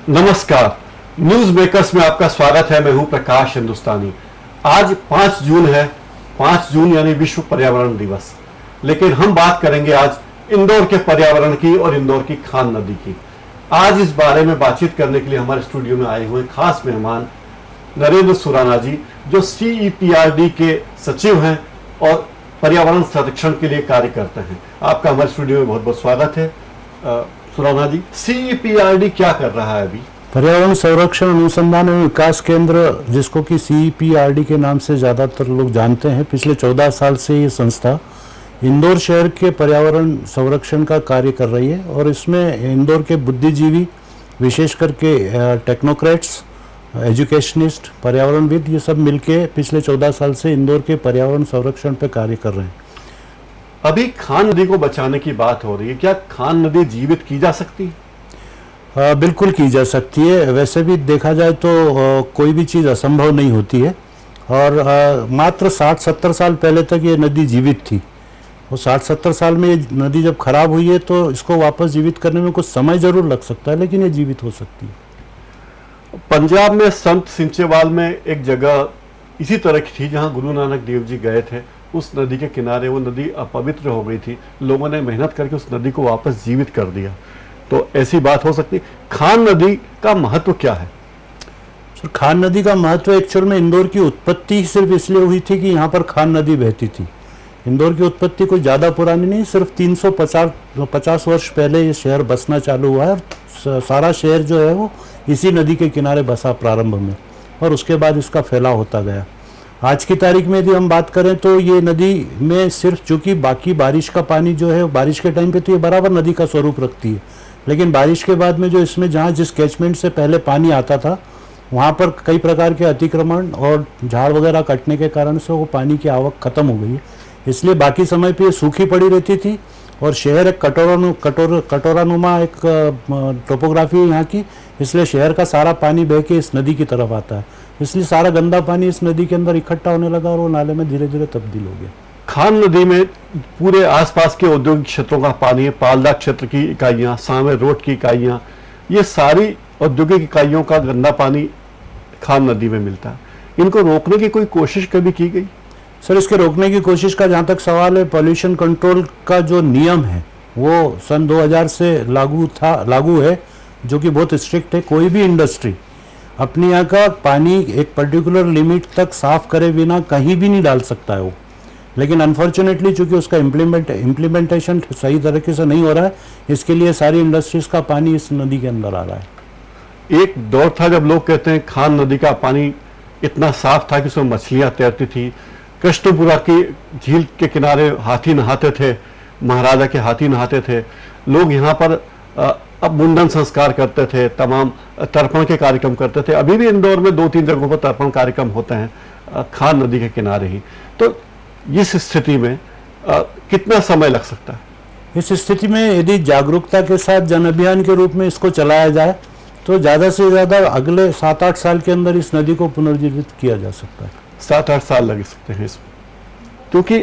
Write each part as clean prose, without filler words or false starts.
नमस्कार, news makers में आपका स्वागत है। मैं हूं प्रकाश हिंदुस्तानी। आज 5 जून है, 5 जून यानी विश्व पर्यावरण दिवस। लेकिन हम बात करेंगे आज इंदौर के पर्यावरण की और इंदौर की खान नदी की। आज इस बारे में बातचीत करने के लिए हमारे स्टूडियो में आए हुए खास मेहमान नरेंद्र सुराना जी, जो CEPRD के सचिव हैं और पर्यावरण संरक्षण के लिए कार्य करते हैं। आपका हमारे स्टूडियो में बहुत बहुत स्वागत है। सुराना जी, CEPRD क्या कर रहा है अभी? पर्यावरण संरक्षण अनुसंधान एवं विकास केंद्र, जिसको कि CEPRD के नाम से ज़्यादातर लोग जानते हैं, पिछले 14 साल से ये संस्था इंदौर शहर के पर्यावरण संरक्षण का कार्य कर रही है। और इसमें इंदौर के बुद्धिजीवी, विशेष करके टेक्नोक्रेट्स, एजुकेशनिस्ट, पर्यावरणविद, ये सब मिलके पिछले 14 साल से इंदौर के पर्यावरण संरक्षण पर कार्य कर रहे हैं। अभी खान नदी को बचाने की बात हो रही है, क्या खान नदी जीवित की जा सकती है? बिल्कुल की जा सकती है। वैसे भी देखा जाए तो कोई भी चीज़ असंभव नहीं होती है। और मात्र 60-70 साल पहले तक ये नदी जीवित थी। वो 60-70 साल में ये नदी जब खराब हुई है तो इसको वापस जीवित करने में कुछ समय जरूर लग सकता है, लेकिन ये जीवित हो सकती है। पंजाब में संत सिंचेवाल में एक जगह इसी तरह की थी जहां गुरु नानक देव जी गए थे। उस नदी के किनारे वो नदी अपवित्र हो गई थी। लोगों ने मेहनत करके उस नदी को वापस जीवित कर दिया। तो ऐसी बात हो सकती। खान नदी का महत्व क्या है? सर, खान नदी का महत्व एक्चुअल में इंदौर की उत्पत्ति सिर्फ इसलिए हुई थी कि यहाँ पर खान नदी बहती थी। इंदौर की उत्पत्ति कोई ज़्यादा पुरानी नहीं, सिर्फ 350 वर्ष पहले ये शहर बसना चालू हुआ है। और सारा शहर जो है वो इसी नदी के किनारे बसा प्रारंभ में, और उसके बाद इसका फैलाव होता गया। आज की तारीख में यदि हम बात करें तो ये नदी में सिर्फ, चूँकि बाकी बारिश का पानी जो है, बारिश के टाइम पे तो ये बराबर नदी का स्वरूप रखती है, लेकिन बारिश के बाद में जो इसमें जहाँ जिस कैचमेंट से पहले पानी आता था वहाँ पर कई प्रकार के अतिक्रमण और झाड़ वगैरह कटने के कारण से वो पानी की आवक खत्म हो गई है। इसलिए बाकी समय पे ये सूखी पड़ी रहती थी। और शहर एक कटोरानुमा एक टोपोग्राफी है यहाँ की, इसलिए शहर का सारा पानी बह के इस नदी की तरफ आता है। इसलिए सारा गंदा पानी इस नदी के अंदर इकट्ठा होने लगा और वो नाले में धीरे धीरे तब्दील हो गया। खान नदी में पूरे आसपास के औद्योगिक क्षेत्रों का पानी है। पालदा क्षेत्र की इकाइयां, सांवे रोड की इकाइयां, ये सारी औद्योगिक इकाइयों का गंदा पानी खान नदी में मिलता है। इनको रोकने की कोई कोशिश कभी की गई? सर, इसके रोकने की कोशिश का जहाँ तक सवाल है, पॉल्यूशन कंट्रोल का जो नियम है वो सन 2000 से लागू है, जो कि बहुत स्ट्रिक्ट है। कोई भी इंडस्ट्री अपने यहाँ का पानी एक पर्टिकुलर लिमिट तक साफ करे बिना कहीं भी नहीं डाल सकता है वो। लेकिन अनफॉर्चुनेटली चूंकि उसका इम्प्लीमेंटेशन सही तरीके से नहीं हो रहा है, इसके लिए सारी इंडस्ट्रीज का पानी इस नदी के अंदर आ रहा है। एक दौर था जब लोग कहते हैं खान नदी का पानी इतना साफ था कि उसमें मछलियां तैरती थी। कृष्णपुरा की झील के किनारे हाथी नहाते थे, महाराजा के हाथी नहाते थे। लोग यहाँ पर अब मुंडन संस्कार करते थे, तमाम तर्पण के कार्यक्रम करते थे। अभी भी इंदौर में 2-3 जगहों पर तर्पण कार्यक्रम होते हैं खान नदी के किनारे ही। तो इस स्थिति में कितना समय लग सकता है? इस स्थिति में यदि जागरूकता के साथ जन अभियान के रूप में इसको चलाया जाए तो ज़्यादा से ज़्यादा अगले 7-8 साल के अंदर इस नदी को पुनर्जीवित किया जा सकता है। 7-8 साल लग सकते हैं इसमें, क्योंकि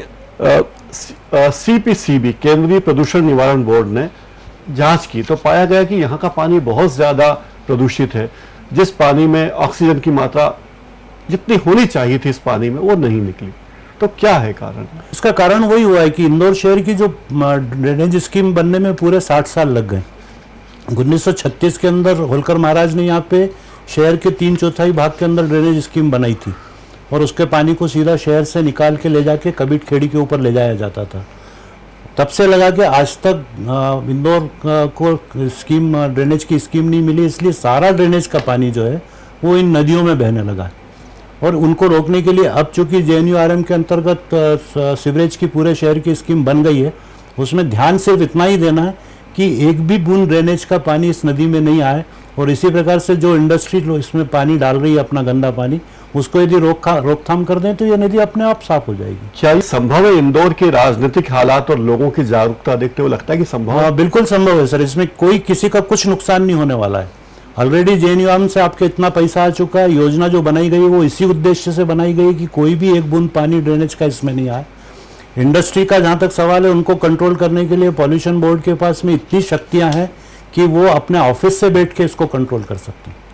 CPCB, केंद्रीय प्रदूषण निवारण बोर्ड ने जांच की तो पाया गया कि यहाँ का पानी बहुत ज़्यादा प्रदूषित है। जिस पानी में ऑक्सीजन की मात्रा जितनी होनी चाहिए थी इस पानी में, वो नहीं निकली। तो क्या है कारण? इसका कारण वही हुआ है कि इंदौर शहर की जो ड्रेनेज स्कीम बनने में पूरे 60 साल लग गए। 1936 के अंदर होलकर महाराज ने यहाँ पे शहर के 3/4 भाग के अंदर ड्रेनेज स्कीम बनाई थी, और उसके पानी को सीधा शहर से निकाल के ले जाके कबीर खेड़ी के ऊपर ले जाया जाता था। तब से लगा के आज तक इंदौर को ड्रेनेज की स्कीम नहीं मिली, इसलिए सारा ड्रेनेज का पानी जो है वो इन नदियों में बहने लगा। और उनको रोकने के लिए अब चूंकि JNURM के अंतर्गत सीवरेज की पूरे शहर की स्कीम बन गई है, उसमें ध्यान सिर्फ इतना ही देना है कि एक भी बूंद ड्रेनेज का पानी इस नदी में नहीं आए। और इसी प्रकार से जो इंडस्ट्री इसमें पानी डाल रही है अपना गंदा पानी, उसको यदि रोकथाम कर दें तो ये नदी अपने आप साफ हो जाएगी। क्या ये संभव है? इंदौर के राजनीतिक हालात और लोगों की जागरूकता देखते हुए लगता है कि संभव है? बिल्कुल संभव है सर। इसमें कोई किसी का कुछ नुकसान नहीं होने वाला है। ऑलरेडी JNURM से आपके इतना पैसा आ चुका है। योजना जो बनाई गई वो इसी उद्देश्य से बनाई गई कि कोई भी एक बूंद पानी ड्रेनेज का इसमें नहीं आए। इंडस्ट्री का जहाँ तक सवाल है, उनको कंट्रोल करने के लिए पॉल्यूशन बोर्ड के पास में इतनी शक्तियाँ हैं कि वो अपने ऑफिस से बैठ के इसको कंट्रोल कर सकते हैं।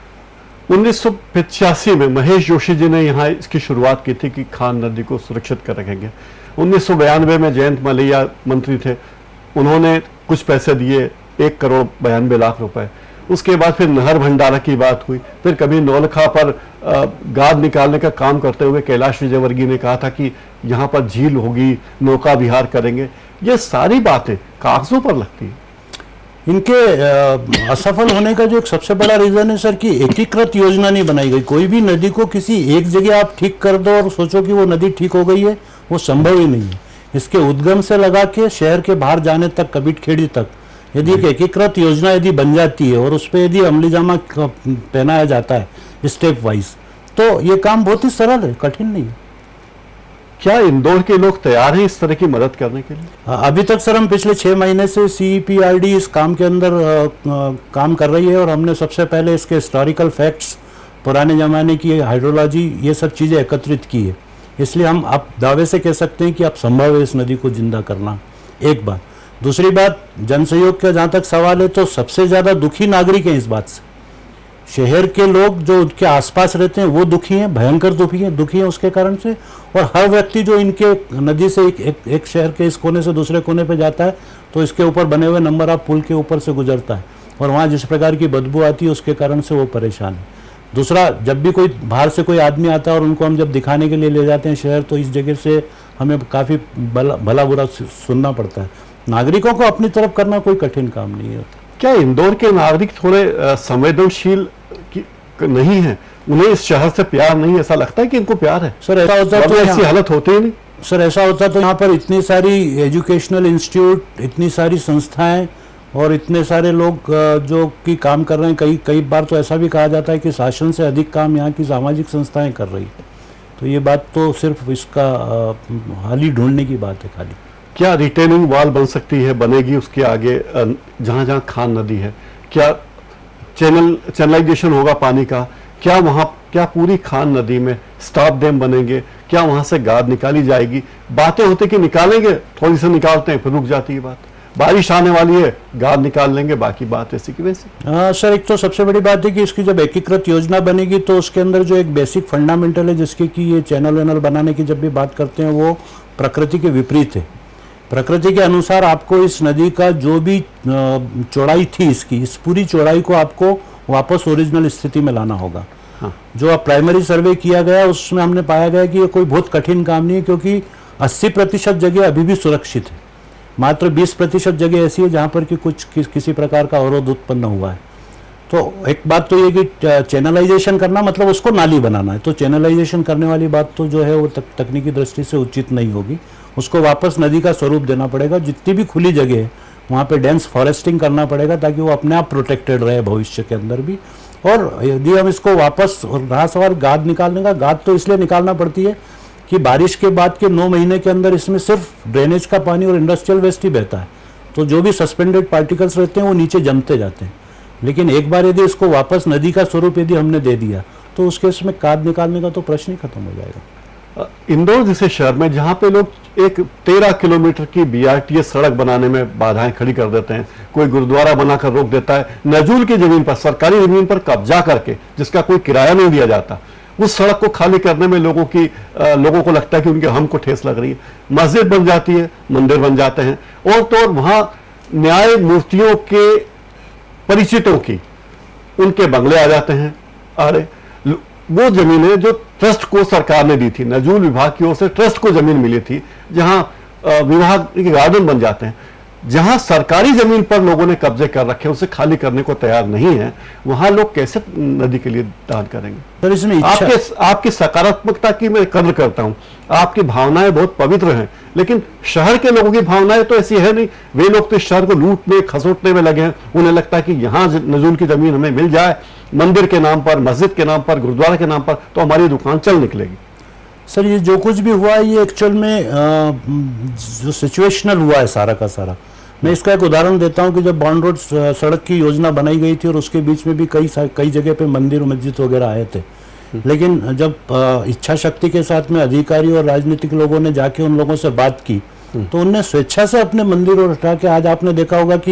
1985 में महेश जोशी जी ने यहाँ इसकी शुरुआत की थी कि खान नदी को सुरक्षित कर रखेंगे। 1992 में जयंत मलैया मंत्री थे, उन्होंने कुछ पैसे दिए, 1,92,00,000 रुपए। उसके बाद फिर नहर भंडारा की बात हुई, फिर कभी नौलखा पर गाद निकालने का काम करते हुए कैलाश विजयवर्गीय ने कहा था कि यहाँ पर झील होगी, नौका विहार करेंगे। ये सारी बातें कागजों पर लगती है। इनके असफल होने का जो एक सबसे बड़ा रीजन है सर कि एकीकृत योजना नहीं बनाई गई। कोई भी नदी को किसी एक जगह आप ठीक कर दो और सोचो कि वो नदी ठीक हो गई है, वो संभव ही नहीं है। इसके उद्गम से लगा के शहर के बाहर जाने तक, कबीरखेड़ी तक, यदि एक एकीकृत योजना यदि बन जाती है और उस पर यदि अमलीजामा पहनाया जाता है स्टेप वाइज, तो ये काम बहुत ही सरल है, कठिन नहीं है। क्या इंदौर के लोग तैयार हैं इस तरह की मदद करने के लिए? अभी तक सर हम पिछले 6 महीने से CEPRD इस काम के अंदर काम कर रही है और हमने सबसे पहले इसके हिस्टोरिकल फैक्ट्स, पुराने ज़माने की हाइड्रोलॉजी, ये सब चीज़ें एकत्रित की है। इसलिए हम अब दावे से कह सकते हैं कि अब संभव है इस नदी को जिंदा करना, एक बात। दूसरी बात, जनसहयोग का जहाँ तक सवाल है तो सबसे ज़्यादा दुखी नागरिक हैं इस बात से। शहर के लोग जो उनके आसपास रहते हैं वो दुखी हैं, भयंकर दुखी हैं उसके कारण से। और हर व्यक्ति जो इनके नदी से एक शहर के इस कोने से दूसरे कोने पे जाता है तो इसके ऊपर बने हुए नंबर ऑफ पुल के ऊपर से गुजरता है और वहाँ जिस प्रकार की बदबू आती है उसके कारण से वो परेशान है। दूसरा, जब भी कोई बाहर से कोई आदमी आता है और उनको हम जब दिखाने के लिए ले जाते हैं शहर, तो इस जगह से हमें काफ़ी भला बुरा सुनना पड़ता है। नागरिकों को अपनी तरफ करना कोई कठिन काम नहीं होता। क्या इंदौर के नागरिक थोड़े संवेदनशील नहीं है? उन्हें इस शहर से प्यार नहीं, ऐसा लगता है कि इनको प्यार है? सर ऐसा होता तो ऐसी हालत होती ही नहीं। सर ऐसा होता तो यहाँ पर इतनी सारी एजुकेशनल इंस्टीट्यूट, इतनी सारी संस्थाएं और इतने सारे लोग जो कि काम कर रहे हैं। कई बार तो ऐसा भी कहा जाता है कि शासन से अधिक काम यहाँ की सामाजिक संस्थाएं कर रही है। तो ये बात तो सिर्फ इसका हाल ही ढूंढने की बात है खाली। क्या रिटेनिंग वॉल बन सकती है, बनेगी उसके आगे जहाँ जहाँ खान नदी है? क्या चैनलाइजेशन होगा पानी का? क्या पूरी खान नदी में स्टॉप डैम बनेंगे? क्या वहां से गाद निकाली जाएगी? बातें होती कि निकालेंगे, थोड़ी सी निकालते हैं फिर रुक जाती है बात। बारिश आने वाली है, गाद निकाल लेंगे, बाकी बात ऐसी की वैसी। सर एक तो सबसे बड़ी बात है कि इसकी जब एकीकृत योजना बनेगी तो उसके अंदर जो एक बेसिक फंडामेंटल है जिसके कि ये चैनल वैनल बनाने की जब भी बात करते हैं वो प्रकृति के विपरीत है। प्रकृति के अनुसार आपको इस नदी का जो भी चौड़ाई थी इसकी, इस पूरी चौड़ाई को आपको वापस ओरिजिनल स्थिति में लाना होगा। हाँ। जो अब प्राइमरी सर्वे किया गया उसमें हमने पाया गया कि ये कोई बहुत कठिन काम नहीं है, क्योंकि 80% जगह अभी भी सुरक्षित है। मात्र 20% जगह ऐसी है जहाँ पर कि किसी प्रकार का अवरोध उत्पन्न हुआ है। तो एक बात तो ये कि चैनलाइजेशन करना मतलब उसको नाली बनाना है, तो चैनलाइजेशन करने वाली बात तो जो है वो तकनीकी दृष्टि से उचित नहीं होगी। उसको वापस नदी का स्वरूप देना पड़ेगा। जितनी भी खुली जगह है वहाँ पे डेंस फॉरेस्टिंग करना पड़ेगा ताकि वो अपने आप प्रोटेक्टेड रहे भविष्य के अंदर भी। और यदि हम इसको वापस, और रहा सवाल गाद निकालने का, गाद तो इसलिए निकालना पड़ती है कि बारिश के बाद के 9 महीने के अंदर इसमें सिर्फ ड्रेनेज का पानी और इंडस्ट्रियल वेस्ट ही बहता है, तो जो भी सस्पेंडेड पार्टिकल्स रहते हैं वो नीचे जमते जाते हैं। लेकिन एक बार यदि इसको वापस नदी का स्वरूप यदि हमने दे दिया तो उसके इसमें गाद निकालने का तो प्रश्न ही खत्म हो जाएगा। इंदौर जैसे शहर में जहां पे लोग एक 13 किलोमीटर की BRTS सड़क बनाने में बाधाएं खड़ी कर देते हैं, कोई गुरुद्वारा बनाकर रोक देता है, नजूल की जमीन पर, सरकारी जमीन पर कब्जा करके जिसका कोई किराया नहीं दिया जाता, उस सड़क को खाली करने में लोगों को लगता है कि उनके हम को ठेस लग रही है। मस्जिद बन जाती है, मंदिर बन जाते हैं, और तो वहां न्याय मूर्तियों के परिचितों की उनके बंगले आ जाते हैं। अरे वो जमीनें जो ट्रस्ट को सरकार ने दी थी, नजूल विभाग की ओर से ट्रस्ट को जमीन मिली थी, जहां विभाग के गार्डन बन जाते हैं, जहां सरकारी जमीन पर लोगों ने कब्जे कर रखे उसे खाली करने को तैयार नहीं है, वहां लोग कैसे नदी के लिए दान करेंगे? सर इसमें आपकी सकारात्मकता की मैं कद्र करता हूं, आपकी भावनाएं बहुत पवित्र हैं, लेकिन शहर के लोगों की भावनाएं तो ऐसी है नहीं। वे लोग तो इस शहर को लूटने खसोटने में लगे हैं। उन्हें लगता है कि यहां नजूल की जमीन हमें मिल जाए, मंदिर के नाम पर, मस्जिद के नाम पर, गुरुद्वारा के नाम पर, तो हमारी दुकान चल निकलेगी। सर ये जो कुछ भी हुआ है ये एक्चुअल में जो सिचुएशनल हुआ है सारा का सारा। मैं इसका एक उदाहरण देता हूं कि जब बॉन्ड रोड सड़क की योजना बनाई गई थी और उसके बीच में भी कई जगह पे मंदिर मस्जिद वगैरह आए थे, लेकिन जब इच्छा शक्ति के साथ में अधिकारी और राजनीतिक लोगों ने जाके उन लोगों से बात की तो उनने स्वेच्छा से अपने मंदिर और हटा के, आज आपने देखा होगा कि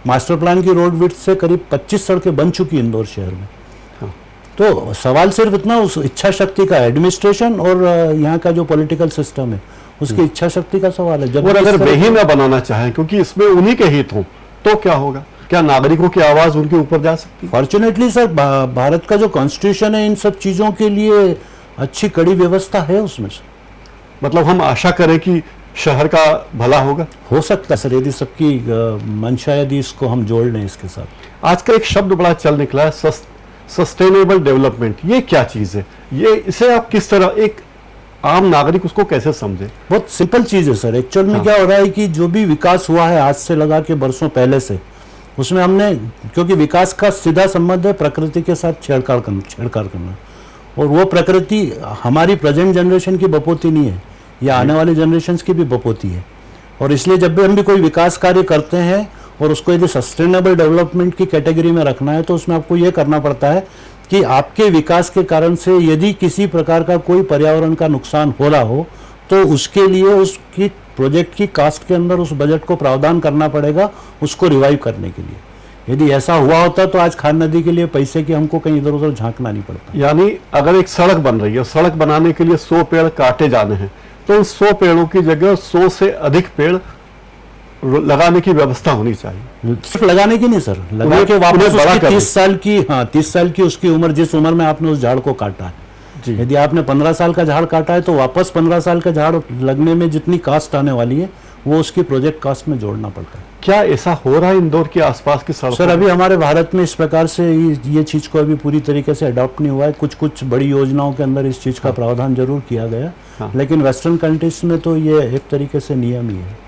मास्टर प्लान की रोड विड्थ से करीब 25 सड़कें बन चुकी इंदौर शहर में। तो सवाल सिर्फ इतना उस इच्छा शक्ति का, एडमिनिस्ट्रेशन और यहाँ का जो पॉलिटिकल सिस्टम है उसकी इच्छा शक्ति का सवाल है। जब अगर वे ही ना बनाना चाहें क्योंकि इसमें उन्हीं के हित हों तो क्या होगा? क्या नागरिकों की आवाज उनके ऊपर जा सकती है? फॉर्चुनेटली सर, भारत का जो कॉन्स्टिट्यूशन है इन सब चीजों के लिए अच्छी कड़ी व्यवस्था है उसमें से। मतलब हम आशा करें कि शहर का भला होगा। हो सकता है सर, यदि सबकी मंशा, यदि इसको हम जोड़ लें इसके साथ। आज का एक शब्द बड़ा चल निकला है, सस्टेनेबल डेवलपमेंट। ये क्या चीज है? ये इसे आप किस तरह, एक आम नागरिक उसको कैसे समझे? बहुत सिंपल चीज है सर। एक्चुअल में क्या हो रहा है कि जो भी विकास हुआ है आज से लगा के बरसों पहले से, उसमें हमने, क्योंकि विकास का सीधा संबंध है प्रकृति के साथ छेड़छाड़ करना, और वो प्रकृति हमारी प्रेजेंट जनरेशन की बपोती नहीं है, या आने वाले जनरेशन की भी बपोती है। और इसलिए जब भी हम भी कोई विकास कार्य करते हैं और उसको यदि सस्टेनेबल डेवलपमेंट की कैटेगरी में रखना है तो उसमें आपको ये करना पड़ता है कि आपके विकास के कारण से यदि किसी प्रकार का कोई पर्यावरण का नुकसान हो रहा हो तो उसके लिए उसकी प्रोजेक्ट की कास्ट के अंदर उस बजट को प्रावधान करना पड़ेगा उसको रिवाइव करने के लिए। यदि ऐसा हुआ होता तो आज खान नदी के लिए पैसे की हमको कहीं इधर उधर झांकना नहीं पड़ता। यानी अगर एक सड़क बन रही है, सड़क बनाने के लिए 100 पेड़ काटे जाने हैं, तो उन 100 पेड़ों की जगह 100 से अधिक पेड़ लगाने की व्यवस्था होनी चाहिए। सिर्फ लगाने की नहीं सर, लगा के वापस उसकी 30 साल की, 30 साल की उसकी उम्र, जिस उम्र में आपने उस झाड़ को काटा है, यदि आपने 15 साल का झाड़ काटा है तो वापस 15 साल का झाड़ लगने में जितनी कास्ट आने वाली है वो उसकी प्रोजेक्ट कास्ट में जोड़ना पड़ता है। क्या ऐसा हो रहा है इंदौर के आसपास की सड़कों? सर अभी हमारे भारत में इस प्रकार से ये चीज को अभी पूरी तरीके से अडॉप्ट नहीं हुआ है। कुछ बड़ी योजनाओं के अंदर इस चीज का प्रावधान जरूर किया गया, लेकिन वेस्टर्न कंट्रीज में तो ये एक तरीके से नियम ही है।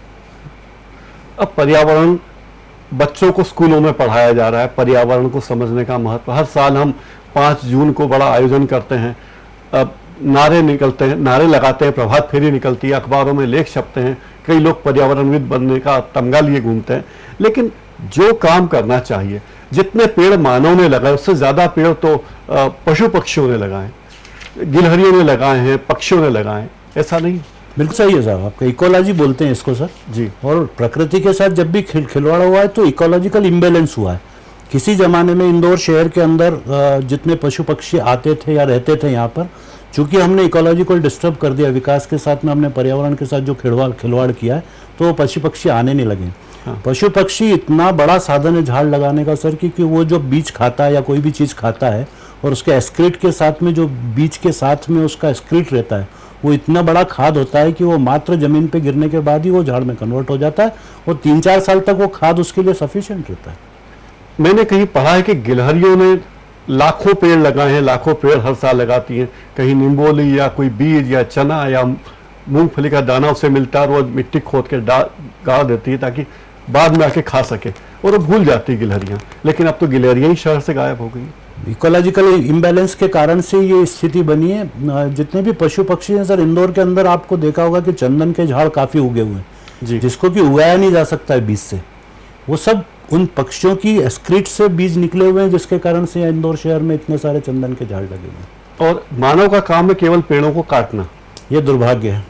अब पर्यावरण बच्चों को स्कूलों में पढ़ाया जा रहा है, पर्यावरण को समझने का महत्व। हर साल हम 5 जून को बड़ा आयोजन करते हैं, अब नारे निकलते हैं, नारे लगाते हैं, प्रभात फेरी निकलती है, अखबारों में लेख छपते हैं, कई लोग पर्यावरणविद बनने का तमगा लिए घूमते हैं। लेकिन जो काम करना चाहिए, जितने पेड़ मानव ने लगाए उससे ज्यादा पेड़ तो पशु पक्षियों ने लगाए, गिलहरियों ने लगाए हैं, पक्षियों ने लगाए। ऐसा नहीं? बिल्कुल सही है साहब, आपका इकोलॉजी बोलते हैं इसको सर जी। और प्रकृति के साथ जब भी खिलवाड़ हुआ है तो इकोलॉजिकल इम्बेलेंस हुआ है। किसी जमाने में इंदौर शहर के अंदर जितने पशु पक्षी आते थे या रहते थे यहाँ पर, चूंकि हमने इकोलॉजी को डिस्टर्ब कर दिया, विकास के साथ में हमने पर्यावरण के साथ जो खिलवाड़ किया है, तो पशु पक्षी आने नहीं लगे। पशु पक्षी इतना बड़ा साधन है झाड़ लगाने का सर, क्योंकि वो जो बीज खाता है या कोई भी चीज़ खाता है और उसके एक्सक्रीट के साथ में जो बीज के साथ में उसका एक्सक्रीट रहता है वो इतना बड़ा खाद होता है कि वो मात्र जमीन पे गिरने के बाद ही वो झाड़ में कन्वर्ट हो जाता है और 3-4 साल तक वो खाद उसके लिए सफिशिएंट रहता है। मैंने कहीं पढ़ा है कि गिलहरियों ने लाखों पेड़ लगाए हैं, लाखों पेड़ हर साल लगाती हैं। कहीं निम्बोली या कोई बीज या चना या मूंगफली का दाना उसे मिलता है और वो मिट्टी खोद के गाड़ देती है ताकि बाद में आके खा सके, और वो भूल जाती है गिलहरियाँ। लेकिन अब तो गिलहरियाँ ही शहर से गायब हो गई। इकोलॉजिकल इम्बैलेंस के कारण से ये स्थिति बनी है। जितने भी पशु पक्षी हैं सर, इंदौर के अंदर आपको देखा होगा कि चंदन के झाड़ काफी उगे हुए हैं, जिसको कि उगाया नहीं जा सकता है बीज से। वो सब उन पक्षियों की एक्सक्रीट से बीज निकले हुए हैं, जिसके कारण से इंदौर शहर में इतने सारे चंदन के झाड़ लगे हुए हैं। और मानव का काम है केवल पेड़ों को काटना। ये दुर्भाग्य है।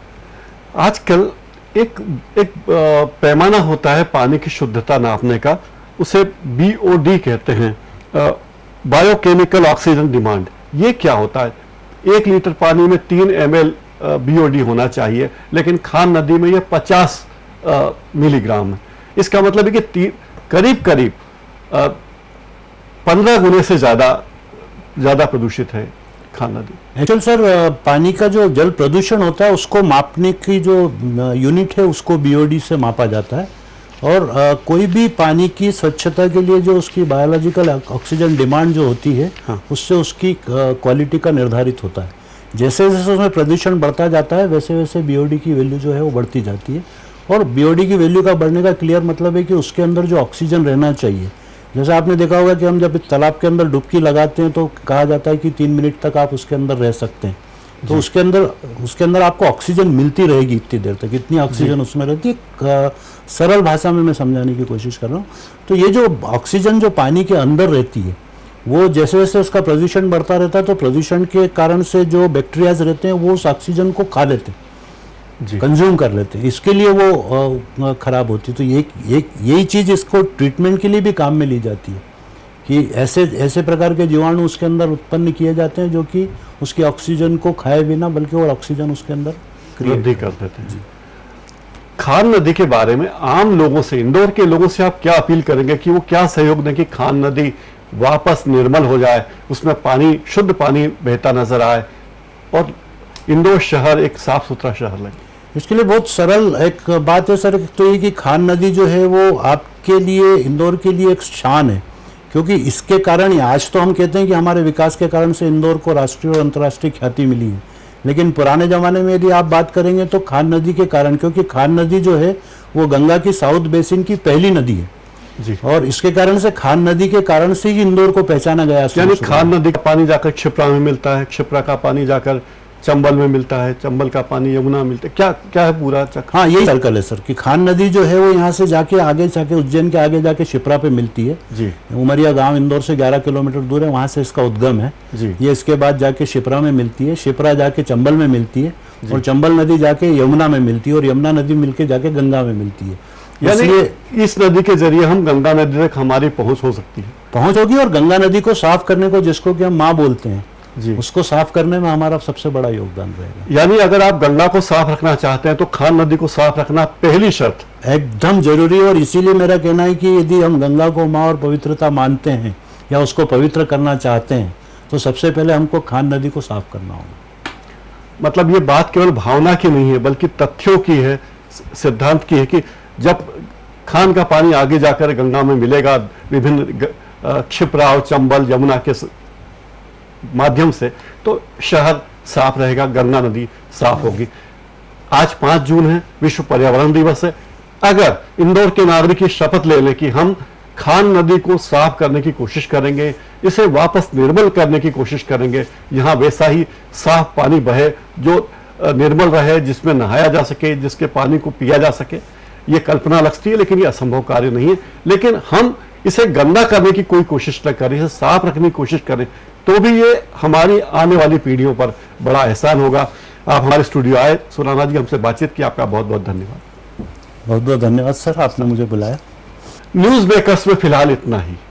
आजकल एक पैमाना होता है पानी की शुद्धता नापने का, उसे BOD कहते हैं, बायोकेमिकल ऑक्सीजन डिमांड। ये क्या होता है? 1 लीटर पानी में 3 ml BOD होना चाहिए, लेकिन खान नदी में ये 50 मिलीग्राम है। इसका मतलब है कि करीब 15 गुने से ज्यादा प्रदूषित है खान नदी। एक्चुअल सर, पानी का जो जल प्रदूषण होता है उसको मापने की जो यूनिट है उसको BOD से मापा जाता है, और कोई भी पानी की स्वच्छता के लिए जो उसकी बायोलॉजिकल ऑक्सीजन डिमांड जो होती है, उससे उसकी क्वालिटी का निर्धारित होता है। जैसे जैसे उसमें प्रदूषण बढ़ता जाता है वैसे वैसे BOD की वैल्यू जो है वो बढ़ती जाती है। और BOD की वैल्यू का बढ़ने का क्लियर मतलब है कि उसके अंदर जो ऑक्सीजन रहना चाहिए, जैसे आपने देखा होगा कि हम जब तालाब के अंदर डुबकी लगाते हैं तो कहा जाता है कि 3 मिनट तक आप उसके अंदर रह सकते हैं, तो उसके अंदर आपको ऑक्सीजन मिलती रहेगी इतनी देर तक, इतनी ऑक्सीजन उसमें रहती है। सरल भाषा में मैं समझाने की कोशिश कर रहा हूँ। तो ये जो ऑक्सीजन जो पानी के अंदर रहती है, वो जैसे जैसे उसका प्रदूषण बढ़ता रहता है तो प्रदूषण के कारण से जो बैक्टीरियाज रहते हैं वो उस ऑक्सीजन को खा लेते हैं, जी। कंज्यूम कर लेते हैं, इसके लिए वो खराब होती है। तो यही चीज़ इसको ट्रीटमेंट के लिए भी काम में ली जाती है कि ऐसे प्रकार के जीवाणु उसके अंदर उत्पन्न किए जाते हैं जो कि उसकी ऑक्सीजन को खाए बिना बल्कि और ऑक्सीजन उसके अंदर वृद्धि कर देते हैं। खान नदी के बारे में आम लोगों से, इंदौर के लोगों से आप क्या अपील करेंगे कि वो क्या सहयोग दें कि खान नदी वापस निर्मल हो जाए, उसमें पानी, शुद्ध पानी बहता नजर आए और इंदौर शहर एक साफ सुथरा शहर लगे? इसके लिए बहुत सरल एक बात है सर, तो ये कि खान नदी जो है वो आपके लिए, इंदौर के लिए एक शान है, क्योंकि इसके कारण ही आज तो हम कहते हैं कि हमारे विकास के कारण से इंदौर को राष्ट्रीय और अंतर्राष्ट्रीय ख्याति मिली है, लेकिन पुराने ज़माने में यदि आप बात करेंगे तो खान नदी के कारण, क्योंकि खान नदी जो है वो गंगा की साउथ बेसिन की पहली नदी है जी। और इसके कारण से खान नदी के कारण से ही इंदौर को पहचाना गया। यानी खान नदी का पानी जाकर क्षिप्रा में मिलता है, क्षिप्रा का पानी जाकर चंबल में मिलता है, चंबल का पानी यमुना मिलता है, क्या है पूरा चक्र? हाँ, यही सर्कल है सर कि खान नदी जो है वो यहाँ से जाके आगे जाके उज्जैन के आगे जाके शिप्रा पे मिलती है जी। उमरिया गांव इंदौर से 11 किलोमीटर दूर है, वहाँ से इसका उद्गम है जी। ये इसके बाद जाके शिप्रा में मिलती है, शिप्रा जाके चंबल में मिलती है और चंबल नदी जाके यमुना में मिलती है और यमुना नदी मिलके जाके गंगा में मिलती है। यानी इस नदी के जरिए हम गंगा नदी तक हमारी पहुंच हो सकती है, पहुंच होगी, और गंगा नदी को साफ करने को, जिसको कि हम माँ बोलते हैं जी, उसको साफ करने में हमारा सबसे बड़ा योगदान रहेगा। यानी अगर आप गंगा को साफ रखना चाहते हैं तो खान नदी को साफ रखना पहली शर्त एकदम जरूरी है। और इसीलिए मेरा कहना है कि यदि हम गंगा को माँ और पवित्रता मानते हैं या उसको पवित्र करना चाहते हैं तो सबसे पहले हमको खान नदी को साफ करना होगा। मतलब ये बात केवल भावना की नहीं है बल्कि तथ्यों की है, सिद्धांत की है कि जब खान का पानी आगे जाकर गंगा में मिलेगा विभिन्न क्षिप्रा और चंबल यमुना के माध्यम से, तो शहर साफ रहेगा, गंगा नदी साफ होगी। आज 5 जून है, विश्व पर्यावरण दिवस है। अगर इंदौर के नागरिक शपथ ले लें कि हम खान नदी को साफ करने की कोशिश करेंगे, इसे वापस निर्मल करने की कोशिश करेंगे, यहाँ वैसा ही साफ पानी बहे जो निर्मल रहे, जिसमें नहाया जा सके, जिसके पानी को पिया जा सके, ये कल्पना लगती है लेकिन ये असंभव कार्य नहीं है। लेकिन हम इसे गंदा करने की कोई कोशिश न करें, इसे साफ रखने की कोशिश करें, तो भी ये हमारी आने वाली पीढ़ियों पर बड़ा एहसान होगा। आप हमारे स्टूडियो आए, सुराना जी, हमसे बातचीत की, आपका बहुत बहुत धन्यवाद। बहुत बहुत धन्यवाद सर, आपने मुझे बुलाया। न्यूज़ मेकर्स में फिलहाल इतना ही।